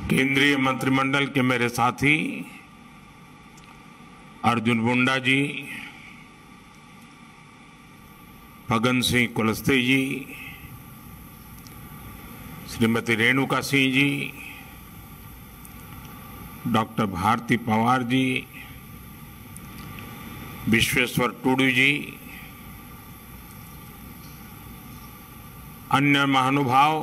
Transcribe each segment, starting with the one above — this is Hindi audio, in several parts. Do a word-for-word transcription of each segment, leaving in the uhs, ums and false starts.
केंद्रीय मंत्रिमंडल के मेरे साथी अर्जुन मुंडा जी, फग्गन सिंह कुलस्ते जी, श्रीमती रेणुका सिंह जी, डॉक्टर भारती पवार जी, विश्वेश्वर टूडू जी, अन्य महानुभाव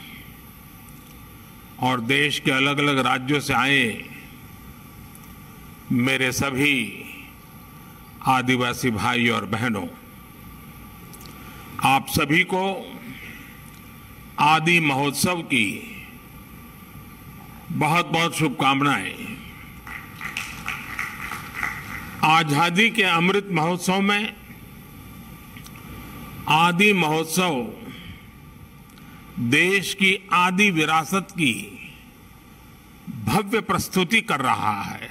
और देश के अलग अलग राज्यों से आए मेरे सभी आदिवासी भाई और बहनों, आप सभी को आदि महोत्सव की बहुत बहुत शुभकामनाएं। आजादी के अमृत महोत्सव में आदि महोत्सव देश की आदि विरासत की भव्य प्रस्तुति कर रहा है।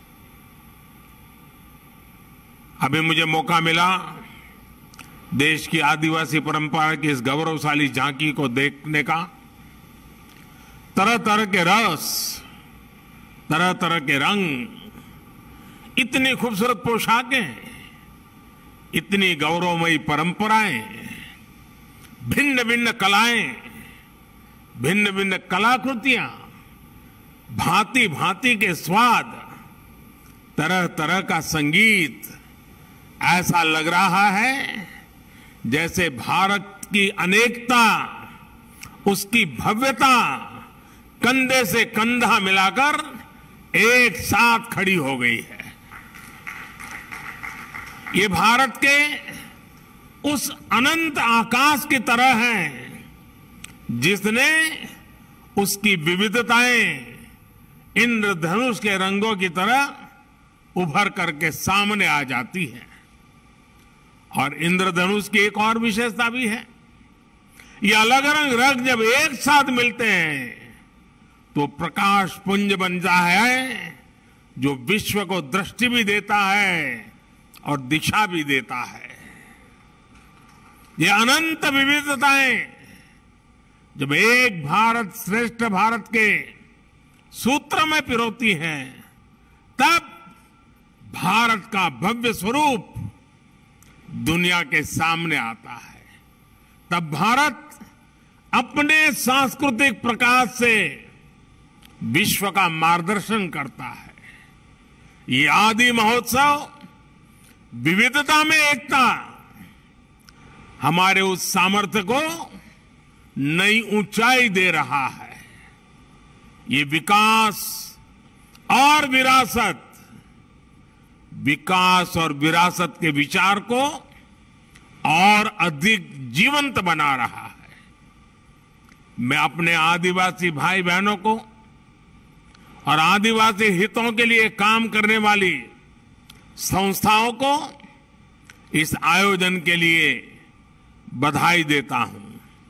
अभी मुझे मौका मिला देश की आदिवासी परंपरा की इस गौरवशाली झांकी को देखने का। तरह तरह के रस, तरह तरह के रंग, इतनी खूबसूरत पोशाकें, इतनी गौरवमयी परंपराएं, भिन्न भिन्न कलाएं, भिन्न भिन्न कलाकृतियां, भांति भांति के स्वाद, तरह तरह का संगीत। ऐसा लग रहा है जैसे भारत की अनेकता, उसकी भव्यता कंधे से कंधा मिलाकर एक साथ खड़ी हो गई है। ये भारत के उस अनंत आकाश की तरह है जिसने उसकी विविधताएं इंद्रधनुष के रंगों की तरह उभर करके सामने आ जाती है। और इंद्रधनुष की एक और विशेषता भी है, ये अलग अलग रंग जब एक साथ मिलते हैं तो प्रकाश पुंज बनता है जो विश्व को दृष्टि भी देता है और दिशा भी देता है। ये अनंत विविधताएं जब एक भारत श्रेष्ठ भारत के सूत्र में पिरोती हैं, तब भारत का भव्य स्वरूप दुनिया के सामने आता है। तब भारत अपने सांस्कृतिक प्रकाश से विश्व का मार्गदर्शन करता है। ये आदि महोत्सव विविधता में एकता, हमारे उस सामर्थ्य को नई ऊंचाई दे रहा है। ये विकास और विरासत, विकास और विरासत के विचार को और अधिक जीवंत बना रहा है। मैं अपने आदिवासी भाई बहनों को और आदिवासी हितों के लिए काम करने वाली संस्थाओं को इस आयोजन के लिए बधाई देता हूं।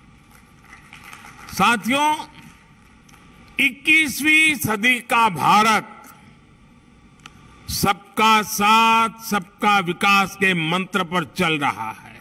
साथियों, इक्कीसवीं सदी का भारत सबका साथ, सबका विकास के मंत्र पर चल रहा है।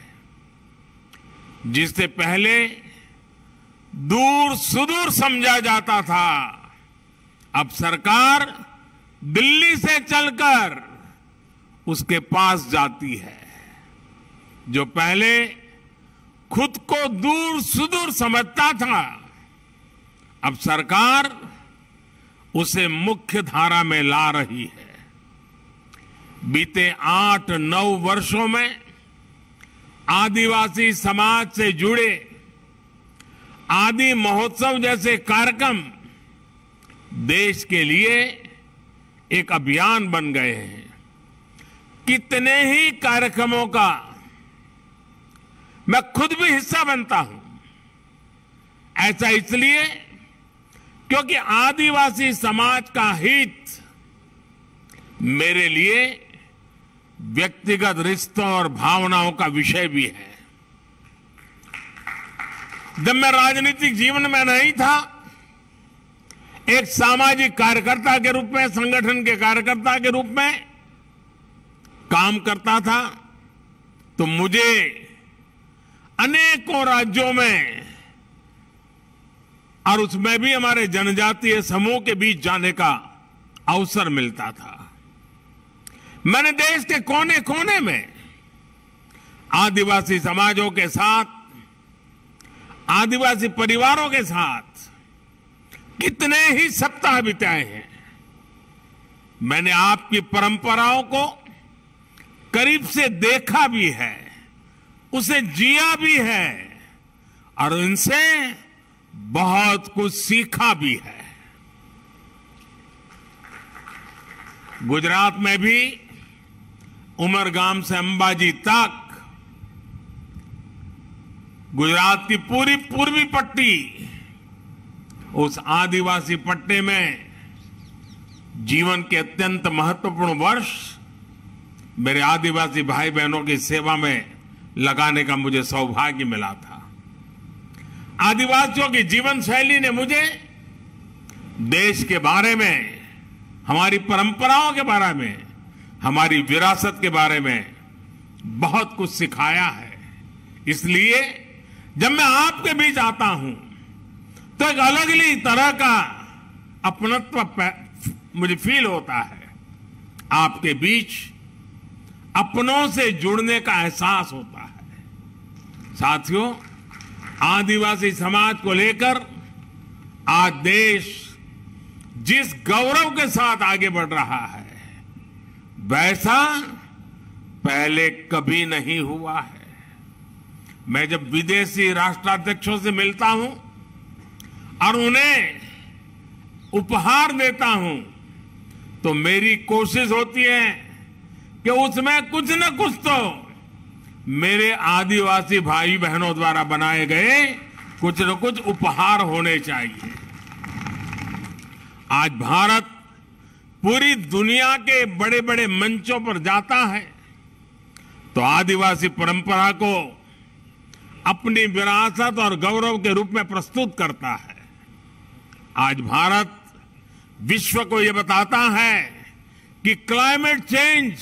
जिससे पहले दूर सुदूर समझा जाता था, अब सरकार दिल्ली से चलकर उसके पास जाती है। जो पहले खुद को दूर सुदूर समझता था, अब सरकार उसे मुख्य धारा में ला रही है। बीते आठ नौ वर्षों में आदिवासी समाज से जुड़े आदि महोत्सव जैसे कार्यक्रम देश के लिए एक अभियान बन गए हैं। कितने ही कार्यक्रमों का मैं खुद भी हिस्सा बनता हूं। ऐसा इसलिए क्योंकि आदिवासी समाज का हित मेरे लिए व्यक्तिगत रिश्तों और भावनाओं का विषय भी है। जब मैं राजनीतिक जीवन में नहीं था, एक सामाजिक कार्यकर्ता के रूप में, संगठन के कार्यकर्ता के रूप में काम करता था, तो मुझे अनेकों राज्यों में और उसमें भी हमारे जनजातीय समूह के बीच जाने का अवसर मिलता था। मैंने देश के कोने कोने में आदिवासी समाजों के साथ, आदिवासी परिवारों के साथ कितने ही सप्ताह बिताए हैं। मैंने आपकी परंपराओं को करीब से देखा भी है, उसे जिया भी है और इनसे बहुत कुछ सीखा भी है। गुजरात में भी उमरगाम से अंबाजी तक गुजरात की पूरी पूर्वी पट्टी, उस आदिवासी पट्टे में जीवन के अत्यंत महत्वपूर्ण वर्ष मेरे आदिवासी भाई बहनों की सेवा में लगाने का मुझे सौभाग्य मिला था। आदिवासियों की जीवन शैली ने मुझे देश के बारे में, हमारी परंपराओं के बारे में, हमारी विरासत के बारे में बहुत कुछ सिखाया है। इसलिए जब मैं आपके बीच आता हूं तो एक अलग ही तरह का अपनत्व मुझे फील होता है। आपके बीच अपनों से जुड़ने का एहसास होता है। साथियों, आदिवासी समाज को लेकर आज देश जिस गौरव के साथ आगे बढ़ रहा है, वैसा पहले कभी नहीं हुआ है। मैं जब विदेशी राष्ट्राध्यक्षों से मिलता हूं और उन्हें उपहार देता हूं, तो मेरी कोशिश होती है कि उसमें कुछ न कुछ तो मेरे आदिवासी भाई बहनों द्वारा बनाए गए कुछ न कुछ उपहार होने चाहिए। आज भारत पूरी दुनिया के बड़े बड़े मंचों पर जाता है तो आदिवासी परंपरा को अपनी विरासत और गौरव के रूप में प्रस्तुत करता है। आज भारत विश्व को यह बताता है कि क्लाइमेट चेंज,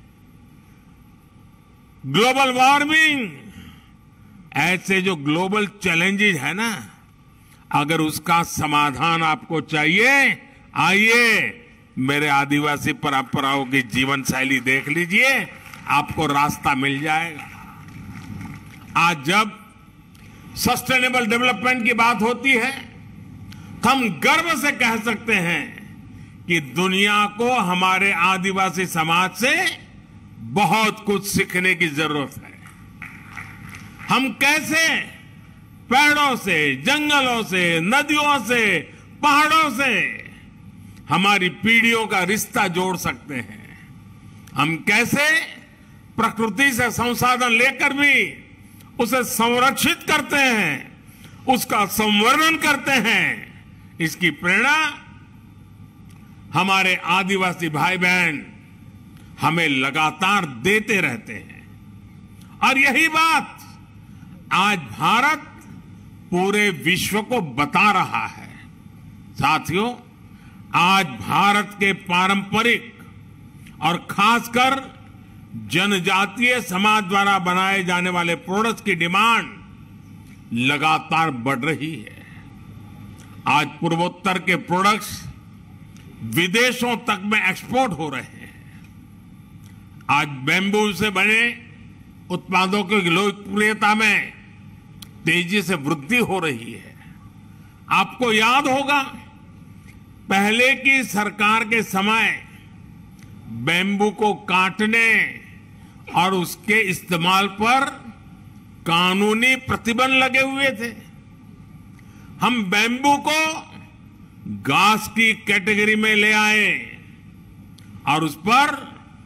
ग्लोबल वार्मिंग, ऐसे जो ग्लोबल चैलेंजेस है ना, अगर उसका समाधान आपको चाहिए, आइए मेरे आदिवासी परंपराओं की जीवन शैली देख लीजिए, आपको रास्ता मिल जाएगा। आज जब सस्टेनेबल डेवलपमेंट की बात होती है तो हम गर्व से कह सकते हैं कि दुनिया को हमारे आदिवासी समाज से बहुत कुछ सीखने की जरूरत है। हम कैसे पेड़ों से, जंगलों से, नदियों से, पहाड़ों से हमारी पीढ़ियों का रिश्ता जोड़ सकते हैं। हम कैसे प्रकृति से संसाधन लेकर भी उसे संरक्षित करते हैं, उसका संवर्धन करते हैं। इसकी प्रेरणा हमारे आदिवासी भाई बहन हमें लगातार देते रहते हैं। और यही बात आज भारत पूरे विश्व को बता रहा है। साथियों, आज भारत के पारंपरिक और खासकर जनजातीय समाज द्वारा बनाए जाने वाले प्रोडक्ट्स की डिमांड लगातार बढ़ रही है। आज पूर्वोत्तर के प्रोडक्ट्स विदेशों तक में एक्सपोर्ट हो रहे हैं। आज बैम्बू से बने उत्पादों की लोकप्रियता में तेजी से वृद्धि हो रही है। आपको याद होगा, पहले की सरकार के समय बैम्बू को काटने और उसके इस्तेमाल पर कानूनी प्रतिबंध लगे हुए थे। हम बैम्बू को घास की कैटेगरी में ले आए और उस पर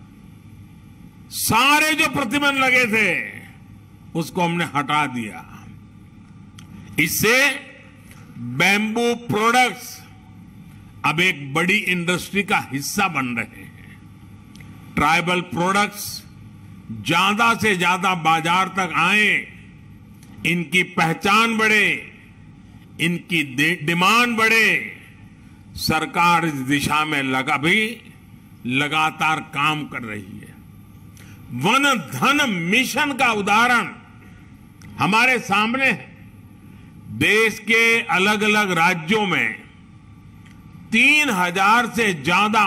सारे जो प्रतिबंध लगे थे उसको हमने हटा दिया। इससे बैम्बू प्रोडक्ट्स अब एक बड़ी इंडस्ट्री का हिस्सा बन रहे हैं। ट्राइबल प्रोडक्ट्स ज्यादा से ज्यादा बाजार तक आए, इनकी पहचान बढ़े, इनकी डिमांड बढ़े। सरकार इस दिशा में लगा भी लगातार काम कर रही है। वन धन मिशन का उदाहरण हमारे सामने है। देश के अलग अलग राज्यों में तीन हजार से ज्यादा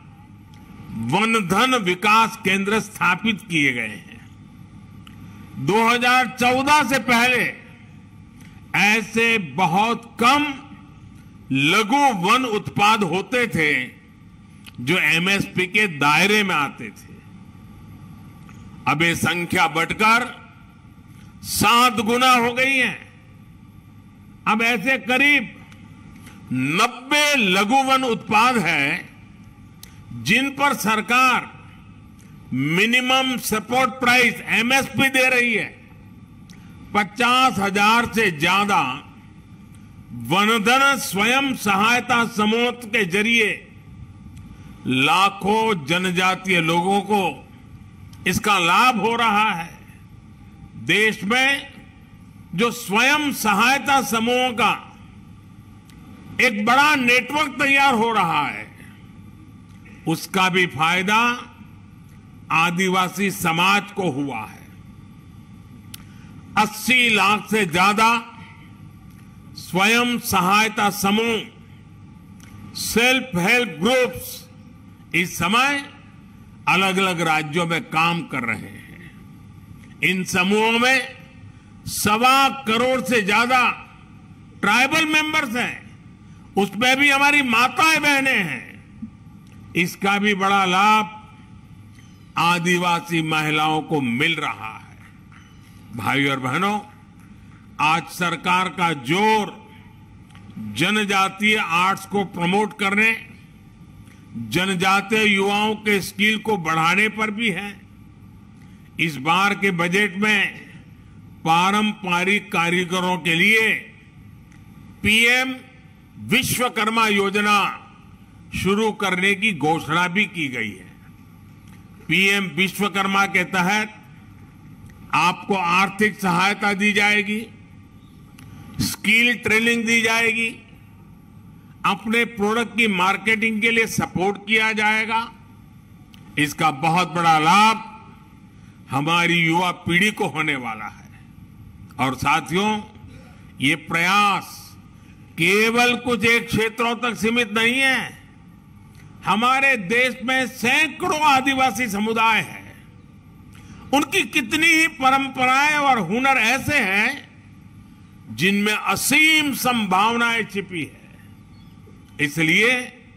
वनधन विकास केंद्र स्थापित किए गए हैं। दो हज़ार चौदह से पहले ऐसे बहुत कम लघु वन उत्पाद होते थे जो एमएसपी के दायरे में आते थे। अब ये संख्या बढ़कर सात गुना हो गई है। अब ऐसे करीब नब्बे लघु वन उत्पाद हैं जिन पर सरकार मिनिमम सपोर्ट प्राइस एमएसपी दे रही है। पचास हजार से ज्यादा वनधन स्वयं सहायता समूह के जरिए लाखों जनजातीय लोगों को इसका लाभ हो रहा है। देश में जो स्वयं सहायता समूहों का एक बड़ा नेटवर्क तैयार हो रहा है, उसका भी फायदा आदिवासी समाज को हुआ है। अस्सी लाख से ज्यादा स्वयं सहायता समूह, सेल्फ हेल्प ग्रुप्स इस समय अलग अलग राज्यों में काम कर रहे हैं। इन समूहों में सवा करोड़ से ज्यादा ट्राइबल मेंबर्स हैं, उसमें भी हमारी माताएं बहनें हैं। इसका भी बड़ा लाभ आदिवासी महिलाओं को मिल रहा है। भाइयों और बहनों, आज सरकार का जोर जनजातीय आर्ट्स को प्रमोट करने, जनजातीय युवाओं के स्किल को बढ़ाने पर भी है। इस बार के बजट में पारंपरिक कारीगरों के लिए पीएम विश्वकर्मा योजना शुरू करने की घोषणा भी की गई है। पीएम विश्वकर्मा के तहत आपको आर्थिक सहायता दी जाएगी, स्किल ट्रेनिंग दी जाएगी, अपने प्रोडक्ट की मार्केटिंग के लिए सपोर्ट किया जाएगा। इसका बहुत बड़ा लाभ हमारी युवा पीढ़ी को होने वाला है। और साथियों, ये प्रयास केवल कुछ एक क्षेत्रों तक सीमित नहीं है। हमारे देश में सैकड़ों आदिवासी समुदाय हैं। उनकी कितनी ही परंपराएं और हुनर ऐसे हैं जिनमें असीम संभावनाएं छिपी है। इसलिए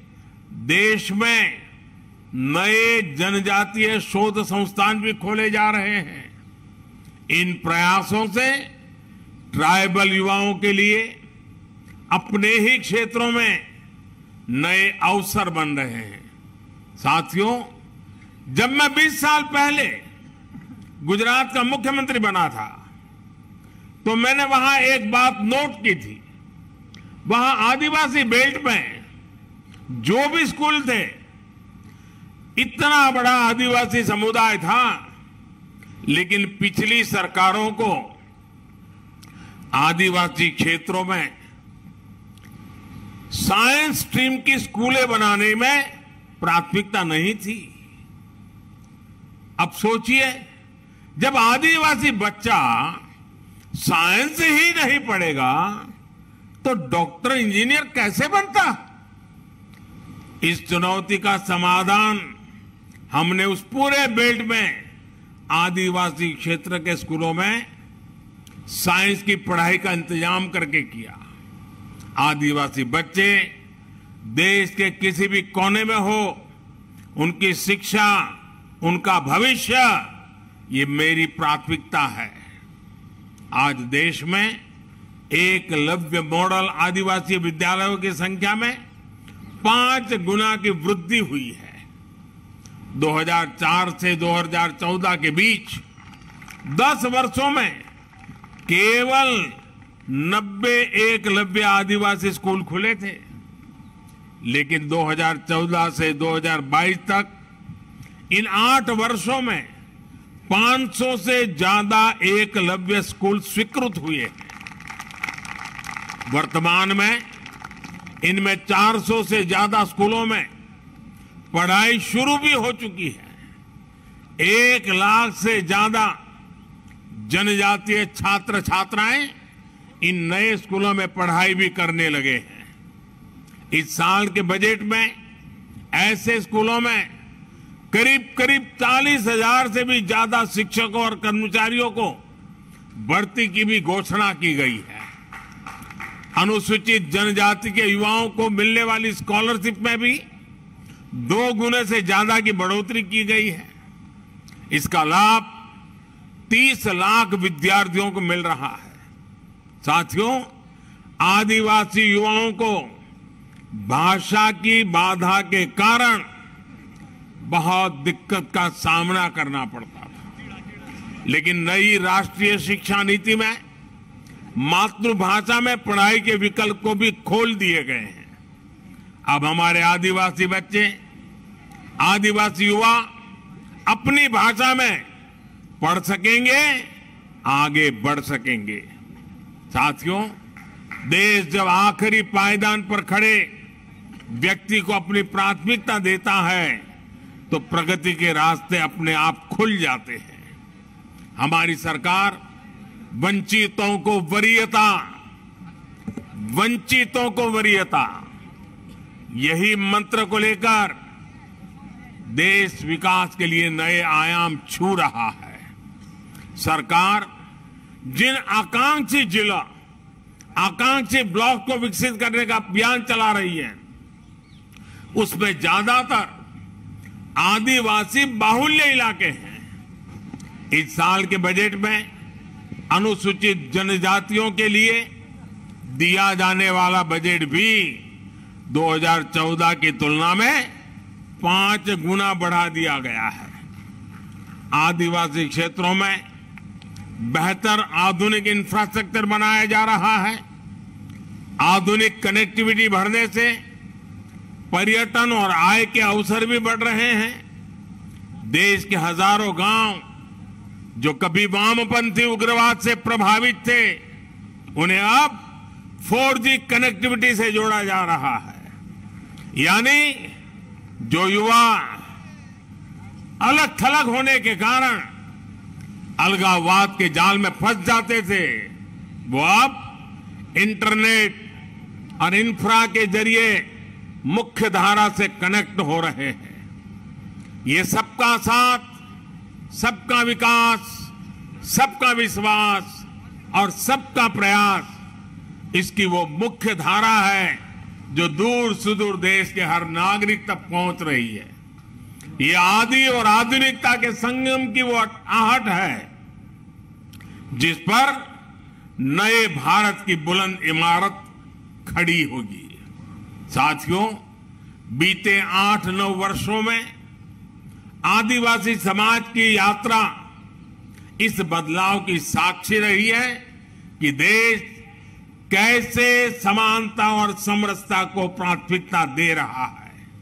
देश में नए जनजातीय शोध संस्थान भी खोले जा रहे हैं। इन प्रयासों से ट्राइबल युवाओं के लिए अपने ही क्षेत्रों में नए अवसर बन रहे हैं। साथियों, जब मैं बीस साल पहले गुजरात का मुख्यमंत्री बना था तो मैंने वहां एक बात नोट की थी। वहां आदिवासी बेल्ट में जो भी स्कूल थे, इतना बड़ा आदिवासी समुदाय था, लेकिन पिछली सरकारों को आदिवासी क्षेत्रों में साइंस स्ट्रीम की स्कूलें बनाने में प्राथमिकता नहीं थी। अब सोचिए, जब आदिवासी बच्चा साइंस ही नहीं पढ़ेगा तो डॉक्टर इंजीनियर कैसे बनता? इस चुनौती का समाधान हमने उस पूरे बेल्ट में आदिवासी क्षेत्र के स्कूलों में साइंस की पढ़ाई का इंतजाम करके किया। आदिवासी बच्चे देश के किसी भी कोने में हो, उनकी शिक्षा, उनका भविष्य, ये मेरी प्राथमिकता है। आज देश में एकलव्य मॉडल आदिवासी विद्यालयों की संख्या में पांच गुना की वृद्धि हुई है। दो हज़ार चार से दो हज़ार चौदह के बीच दस वर्षों में केवल नब्बे एकलव्य आदिवासी स्कूल खुले थे, लेकिन दो हज़ार चौदह से दो हज़ार बाईस तक इन आठ वर्षों में पाँच सौ से ज्यादा एकलव्य स्कूल स्वीकृत हुए हैं। वर्तमान में इनमें चार सौ से ज्यादा स्कूलों में पढ़ाई शुरू भी हो चुकी है। एक लाख से ज्यादा जनजातीय छात्र छात्राएं इन नए स्कूलों में पढ़ाई भी करने लगे हैं। इस साल के बजट में ऐसे स्कूलों में करीब करीब चालीस हजार से भी ज्यादा शिक्षकों और कर्मचारियों को भर्ती की भी घोषणा की गई है। अनुसूचित जनजाति के युवाओं को मिलने वाली स्कॉलरशिप में भी दो गुने से ज्यादा की बढ़ोतरी की गई है। इसका लाभ तीस लाख विद्यार्थियों को मिल रहा है। साथियों, आदिवासी युवाओं को भाषा की बाधा के कारण बहुत दिक्कत का सामना करना पड़ता था, लेकिन नई राष्ट्रीय शिक्षा नीति में मातृभाषा में पढ़ाई के विकल्प को भी खोल दिए गए हैं। अब हमारे आदिवासी बच्चे, आदिवासी युवा अपनी भाषा में पढ़ सकेंगे, आगे बढ़ सकेंगे। साथियों, देश जब आखिरी पायदान पर खड़े व्यक्ति को अपनी प्राथमिकता देता है तो प्रगति के रास्ते अपने आप खुल जाते हैं। हमारी सरकार वंचितों को वरीयता, वंचितों को वरीयता, यही मंत्र को लेकर देश विकास के लिए नए आयाम छू रहा है। सरकार जिन आकांक्षी जिला, आकांक्षी ब्लॉक को विकसित करने का अभियान चला रही है, उसमें ज्यादातर आदिवासी बाहुल्य इलाके हैं। इस साल के बजट में अनुसूचित जनजातियों के लिए दिया जाने वाला बजट भी दो हज़ार चौदह की तुलना में पांच गुना बढ़ा दिया गया है। आदिवासी क्षेत्रों में बेहतर आधुनिक इंफ्रास्ट्रक्चर बनाया जा रहा है। आधुनिक कनेक्टिविटी बढ़ने से पर्यटन और आय के अवसर भी बढ़ रहे हैं। देश के हजारों गांव जो कभी वामपंथी उग्रवाद से प्रभावित थे, उन्हें अब फोर जी कनेक्टिविटी से जोड़ा जा रहा है। यानी जो युवा अलग थलग होने के कारण अलगाववाद के जाल में फंस जाते थे, वो अब इंटरनेट और इंफ्रा के जरिए मुख्य धारा से कनेक्ट हो रहे हैं। ये सबका साथ, सबका विकास, सबका विश्वास और सबका प्रयास, इसकी वो मुख्य धारा है जो दूर सुदूर देश के हर नागरिक तक पहुंच रही है। ये आदि और आधुनिकता के संगम की वो आहट है जिस पर नए भारत की बुलंद इमारत खड़ी होगी। साथियों, बीते आठ नौ वर्षों में आदिवासी समाज की यात्रा इस बदलाव की साक्षी रही है कि देश कैसे समानता और समरसता को प्राथमिकता दे रहा है।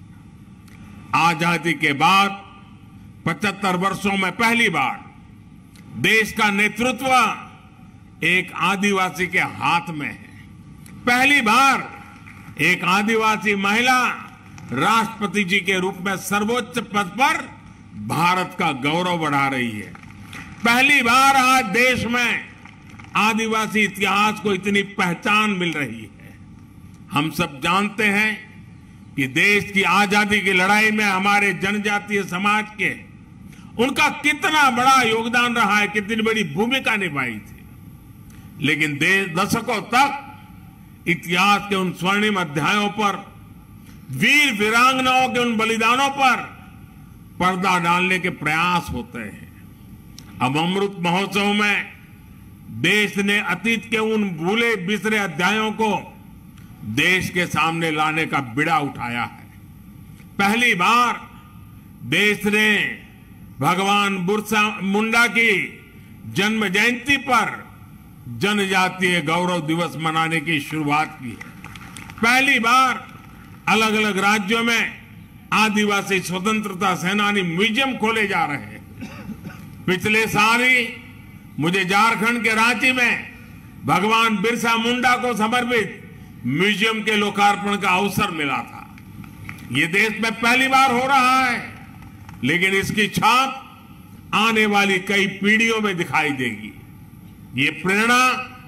आजादी के बाद पचहत्तर वर्षों में पहली बार देश का नेतृत्व एक आदिवासी के हाथ में है। पहली बार एक आदिवासी महिला राष्ट्रपति जी के रूप में सर्वोच्च पद पर भारत का गौरव बढ़ा रही है। पहली बार आज देश में आदिवासी इतिहास को इतनी पहचान मिल रही है। हम सब जानते हैं कि देश की आजादी की लड़ाई में हमारे जनजातीय समाज के उनका कितना बड़ा योगदान रहा है, कितनी बड़ी भूमिका निभाई थी। लेकिन देश दशकों तक इतिहास के उन स्वर्णिम अध्यायों पर, वीर वीरांगनाओं के उन बलिदानों पर पर्दा डालने के प्रयास होते हैं। अब अमृत महोत्सव में देश ने अतीत के उन भूले बिसरे अध्यायों को देश के सामने लाने का बीड़ा उठाया है। पहली बार देश ने भगवान बिरसा मुंडा की जन्म जयंती पर जनजातीय गौरव दिवस मनाने की शुरुआत की है। पहली बार अलग अलग राज्यों में आदिवासी स्वतंत्रता सेनानी म्यूजियम खोले जा रहे हैं। पिछले साल ही मुझे झारखंड के रांची में भगवान बिरसा मुंडा को समर्पित म्यूजियम के लोकार्पण का अवसर मिला था। ये देश में पहली बार हो रहा है, लेकिन इसकी छाप आने वाली कई पीढ़ियों में दिखाई देगी। ये प्रेरणा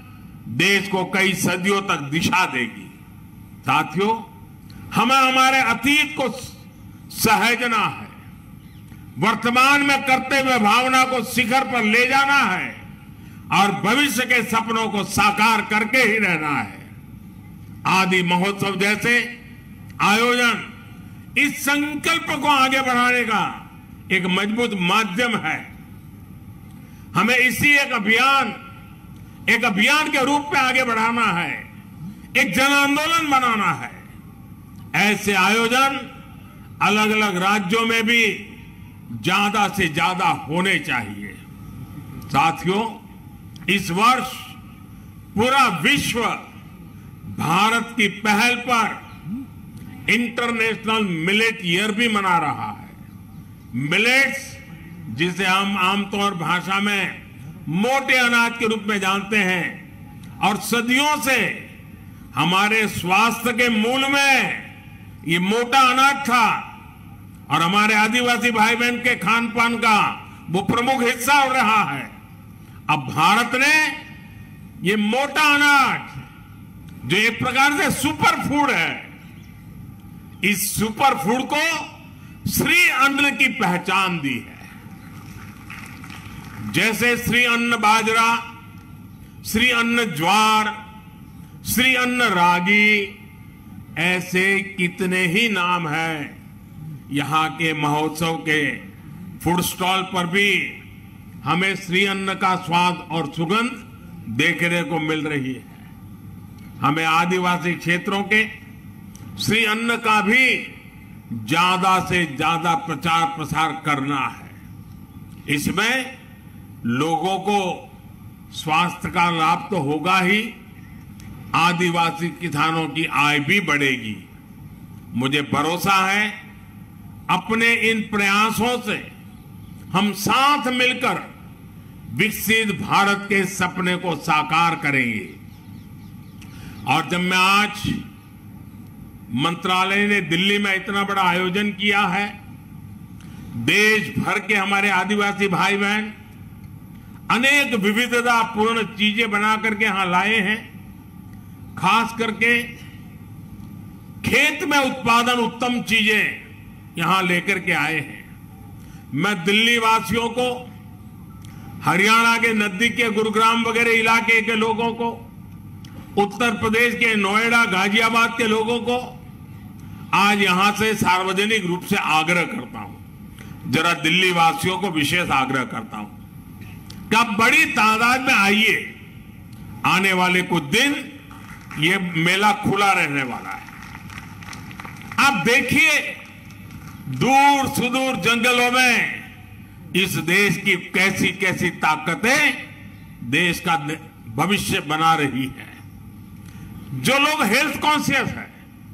देश को कई सदियों तक दिशा देगी। साथियों, हमें हमारे अतीत को सहेजना है, वर्तमान में करते हुए भावना को शिखर पर ले जाना है और भविष्य के सपनों को साकार करके ही रहना है। आदि महोत्सव जैसे आयोजन इस संकल्प को आगे बढ़ाने का एक मजबूत माध्यम है। हमें इसी एक अभियान एक अभियान के रूप में आगे बढ़ाना है, एक जन आंदोलन बनाना है। ऐसे आयोजन अलग अलग राज्यों में भी ज्यादा से ज्यादा होने चाहिए। साथियों, इस वर्ष पूरा विश्व भारत की पहल पर इंटरनेशनल मिलेट ईयर भी मना रहा है। मिलेट्स, जिसे हम आमतौर भाषा में मोटे अनाज के रूप में जानते हैं और सदियों से हमारे स्वास्थ्य के मूल में ये मोटा अनाज था और हमारे आदिवासी भाई बहन के खान पान का वो प्रमुख हिस्सा हो रहा है। अब भारत ने ये मोटा अनाज, जो एक प्रकार से सुपर फूड है, इस सुपर फूड को श्री अन्न की पहचान दी है। जैसे श्री अन्न बाजरा, श्री अन्न ज्वार, श्री अन्न रागी, ऐसे कितने ही नाम हैं। यहां के महोत्सव के फूड स्टॉल पर भी हमें श्री अन्न का स्वाद और सुगंध देखने को मिल रही है। हमें आदिवासी क्षेत्रों के श्री अन्न का भी ज्यादा से ज्यादा प्रचार प्रसार करना है। इसमें लोगों को स्वास्थ्य का लाभ तो होगा ही, आदिवासी किसानों की आय भी बढ़ेगी। मुझे भरोसा है अपने इन प्रयासों से हम साथ मिलकर विकसित भारत के सपने को साकार करेंगे। और जब मैं आज मंत्रालय ने दिल्ली में इतना बड़ा आयोजन किया है, देश भर के हमारे आदिवासी भाई बहन अनेक विविधतापूर्ण चीजें बना करके यहां लाए हैं। खास करके खेत में उत्पादन उत्तम चीजें यहां लेकर के आए हैं। मैं दिल्ली वासियों को, हरियाणा के नजदीक के गुरुग्राम वगैरह इलाके के लोगों को, उत्तर प्रदेश के नोएडा गाजियाबाद के लोगों को आज यहां से सार्वजनिक रूप से आग्रह करता हूं, जरा दिल्ली वासियों को विशेष आग्रह करता हूं कि आप बड़ी तादाद में आइए। आने वाले कुछ दिन ये मेला खुला रहने वाला है। आप देखिए दूर सुदूर जंगलों में इस देश की कैसी कैसी ताकतें देश का भविष्य बना रही है। जो लोग हेल्थ कॉन्शियस है,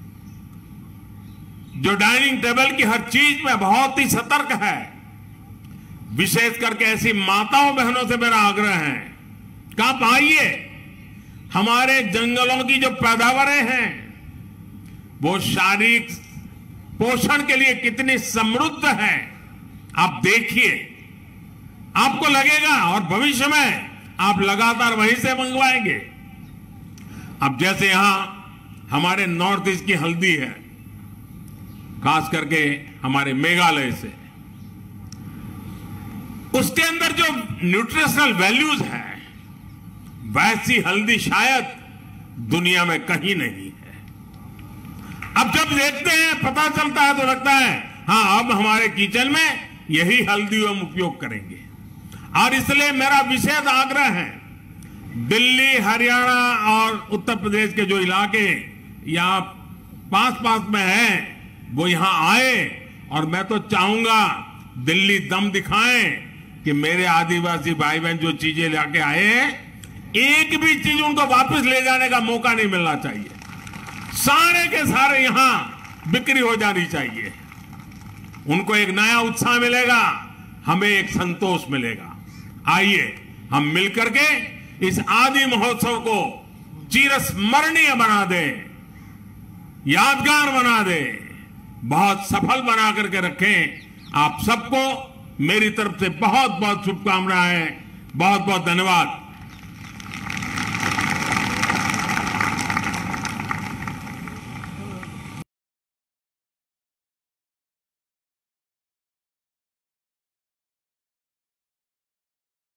जो डाइनिंग टेबल की हर चीज में बहुत ही सतर्क है, विशेष करके ऐसी माताओं बहनों से मेरा आग्रह है कि आप आइए। हमारे जंगलों की जो पैदावारें हैं वो शारीरिक पोषण के लिए कितनी समृद्ध है, आप देखिए, आपको लगेगा और भविष्य में आप लगातार वहीं से मंगवाएंगे। अब जैसे यहां हमारे नॉर्थ ईस्ट की हल्दी है, खास करके हमारे मेघालय से, उसके अंदर जो न्यूट्रिशनल वैल्यूज है वैसी हल्दी शायद दुनिया में कहीं नहीं है। अब जब देखते हैं, पता चलता है, तो लगता है हाँ अब हमारे किचन में यही हल्दी हम उपयोग करेंगे। और इसलिए मेरा विशेष आग्रह है, दिल्ली, हरियाणा और उत्तर प्रदेश के जो इलाके यहाँ पास पास में हैं वो यहाँ आए। और मैं तो चाहूंगा दिल्ली दम दिखाएं कि मेरे आदिवासी भाई बहन जो चीजें लाके आए हैं, एक भी चीज उनको वापस ले जाने का मौका नहीं मिलना चाहिए। सारे के सारे यहां बिक्री हो जानी चाहिए। उनको एक नया उत्साह मिलेगा, हमें एक संतोष मिलेगा। आइए हम मिलकर के इस आदि महोत्सव को चिरस्मरणीय बना दें, यादगार बना दें, बहुत सफल बना करके रखें। आप सबको मेरी तरफ से बहुत बहुत शुभकामनाएं, बहुत बहुत धन्यवाद।